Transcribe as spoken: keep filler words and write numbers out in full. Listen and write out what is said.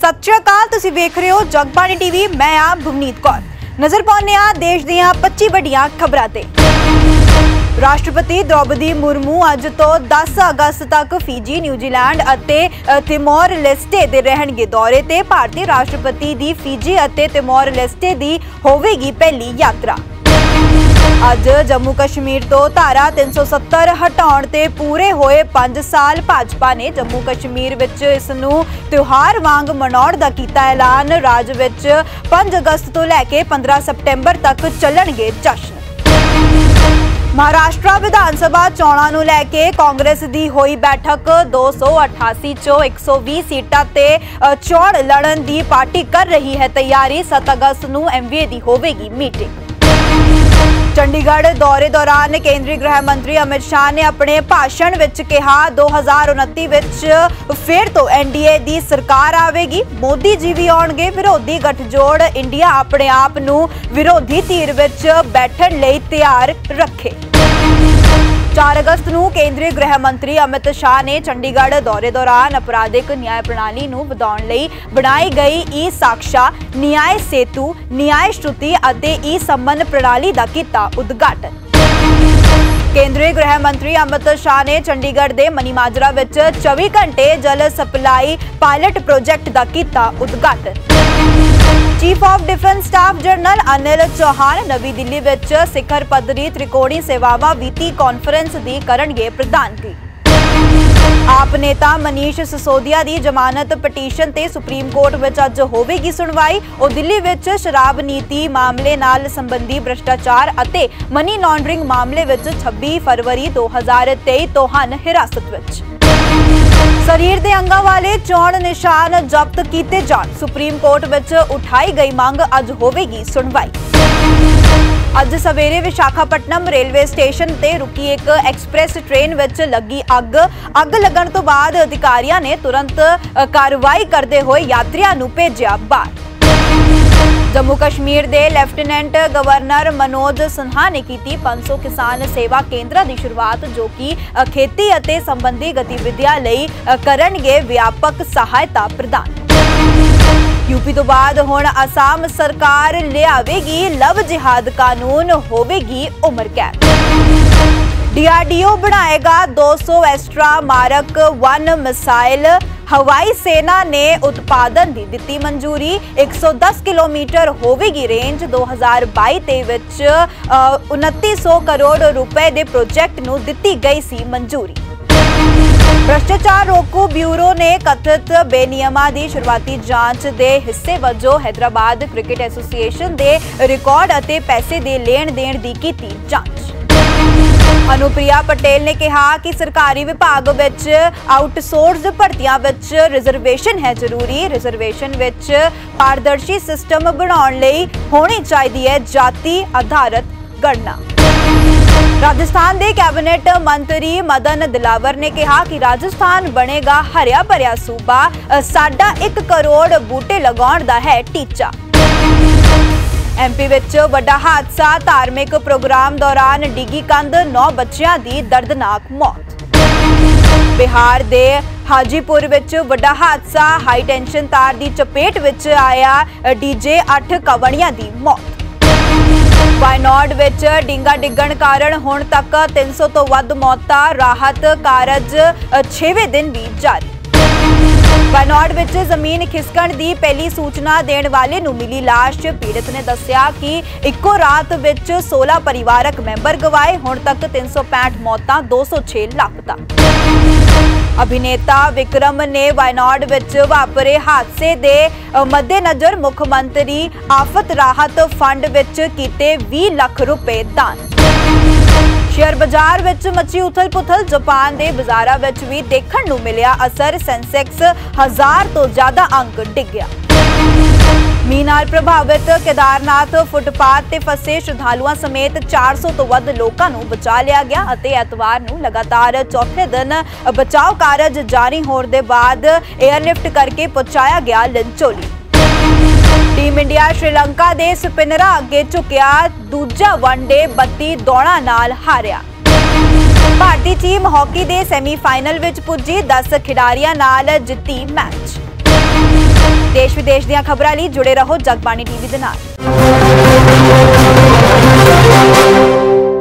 सत श्री अकाल, तुसीं वेख रहे हो जगबानी टीवी। मैं आ भुवनीत कौर। नजर पाउने आ देश दीआं पच्ची वड्डियां खबरां ते। राष्ट्रपति द्रौपदी मुर्मू अज तो दस अगस्त तक फिजी, न्यूजीलैंड अते तिमोर लेस्टे दे रहणगे दौरे ते। भारतीय राष्ट्रपति दी फिजी अते तिमोर लेस्टे दी होवेगी पहली यात्रा। अज जम्मू कश्मीर तो धारा तीन सौ सत्तर हटाउण ते पूरे होए पांच साल। भाजपा ने जम्मू कश्मीर विच इस नूं त्योहार वांग मनाउण दा कीता ऐलान। राज विच पांच अगस्त तो लैके पंद्रह सितंबर तक चलणगे जश्न। महाराष्ट्र विधान सभा चोणां नूं लैके कांग्रेस दी होई बैठक। दो सौ अठासी चो एक सौ बीस सीटां ते चोण लड़न दी पार्टी कर रही है तैयारी। सत्त अगस्त नूं एमवीए दी होवेगी मीटिंग। चंडीगढ़ दौरे दौरान केंद्रीय गृह मंत्री अमित शाह ने अपने भाषण विच कहा दो हज़ार उनती विच फिर तो एनडीए दी सरकार आवेगी। मोदी जी भी आउणगे। विरोधी गठजोड़ इंडिया अपने आप नूं विरोधी धीर विच बैठण लई तैयार रखे। चार अगस्त नूं केंद्रीय गृह मंत्री अमित शाह ने चंडीगढ़ दौरे दौरान अपराधिक न्याय प्रणाली नूं वधाउण लई बनाई गई ई साक्षा, न्याय सेतु, न्याय श्रुति अते ई सम्मन प्रणाली दा कीता उद्घाटन। केंद्रीय गृह मंत्री अमित शाह ने चंडीगढ़ दे मनीमाजरा विच चौबीस घंटे जल सप्लाई पायलट प्रोजेक्ट दा कीता उद्घाटन। Chief of defence staff general Anil Chauhan नवी दिल्ली विच सिखर पद्धरी त्रिकोणी सेवावां वीती कॉन्फ्रेंस दी करनगे प्रधानगी। आप नेता मनीष सिसोदिया दी जमानत पटीशन ते सुप्रीम कोर्ट विच अज होवेगी सुनवाई। ओ दिल्ली विच शराब नीति मामले नाल संबंधी भ्रष्टाचार अते मनी लॉन्ड्रिंग मामले विच छब्बी फरवरी दो हज़ार तेई तो हन हिरासत विच। शरीर दे अंगां वाले चौण निशान जब्त कीते जाण। सुप्रीम कोर्ट विच उठाई गई मांग, अज होवेगी सुनवाई। अज सवेरे विशाखापट्टनम रेलवे स्टेशन ते रुकी एक एक्सप्रेस ट्रेन विच लगी अग। अग लगण तो बाद अधिकारियां ने तुरंत कार्रवाई करदे होए यात्रियां नूं भेजिया बाहर। जम्मू कश्मीर दे लेफ्टिनेंट गवर्नर मनोज सिन्हा ने की पांच सौ किसान सेवा केंद्र की शुरुआत, जो कि खेती अते संबंधी गतिविधियां लई करनगे व्यापक सहायता प्रदान। यूपी तो बाद हुण आसाम सरकार लियावेगी लव जिहाद कानून, होवेगी उम्र कैद। डीआरडीओ बनाएगा दो सौ एस्ट्रा मारक वन मिसाइल। हवाई सेना ने उत्पादन दी दित्ती मंजूरी। एक सौ दस किलोमीटर होवेगी रेंज। दो हज़ार बाई तेई विच उनती सौ करोड़ रुपए दे प्रोजेक्ट नूं दित्ती गई सी मंजूरी। भ्रष्टाचार रोकू ब्यूरो ने कथित बेनियमां दी शुरुआती जांच दे हिस्से वजों हैदराबाद क्रिकेट एसोसीएशन दे रिकॉर्ड अते पैसे दे लेण देण दी कीती जांच। अनुप्रिया पटेल ने कहा कि सरकारी विभाग विच आउटसोर्स भर्तियां विच रिजर्वेशन है जरूरी। रिजर्वेशन विच पारदर्शी सिस्टम बनाउण लई होनी चाहिदी है जाति आधारित गणना। राजस्थान दे कैबिनेट मंत्री मदन दिलावर ने कहा कि राजस्थान बनेगा हरिया भरिया सूबा। साडा एक करोड़ बूटे लगाउण दा है टीचा। एमपी विच वड्डा हादसा, धार्मिक प्रोग्राम दौरान डिगी कंध, नौ बच्चियां दी दर्दनाक मौत। बिहार दे हाजीपुर विच वड्डा हादसा, हाई टेंशन तार दी चपेट विच आया डीजे, अठ कवड़ियां दी मौत। वायनाड विच डिंगा डिगण कारण हुण तक तीन सौ तो वध मौतां, राहत कारज छेवें दिन भी जारी। वायनाड विच जमीन खिसकण दी पहली सूचना देण वाले नूं मिली लाश। पीड़ित ने दस्सिया कि इक्को रात विच सोलह परिवारक मैंबर गवाए। हुण तक तीन सौ पैंठ मौतां, दो सौ छे लापता। अभिनेता विक्रम ने वायनाड विच वापरे हादसे दे मद्देनजर मुख्यमंत्री आफत राहत फंड विच कीते बीस लाख रुपए दान। शेयर बाजार विच मची उथल पुथल। जापान दे बाजारां विच भी देखण नूं मिलिया असर। सेंसेक्स हजार तो ज्यादा अंक डिग्या। मींह नाल प्रभावित केदारनाथ फुटपाथ ते फसे श्रद्धालुआं समेत चार सौ तो वध लोकां नूं बचा लिया गया अते एतवार नूं लगातार चौथे दिन बचाव कारज जारी होण दे बाद एयरलिफ्ट करके पहुंचाया गया लिंचोली। टीम इंडिया श्रीलंका दे स्पिनरां अगे झुकिया। दूजा वनडे बत्ती दौड़ां नाल हारिया। भारतीय टीम हॉकी दे सैमीफाइनल विच पुजी। दस खिडारियां नाल जित्ती मैच। ਦੇਸ਼ ਵਿਦੇਸ਼ ਦੀਆਂ ਖਬਰਾਂ ਲਈ ਜੁੜੇ ਰਹੋ ਜਗਬਾਣੀ ਟੀਵੀ ਦੇ ਨਾਲ।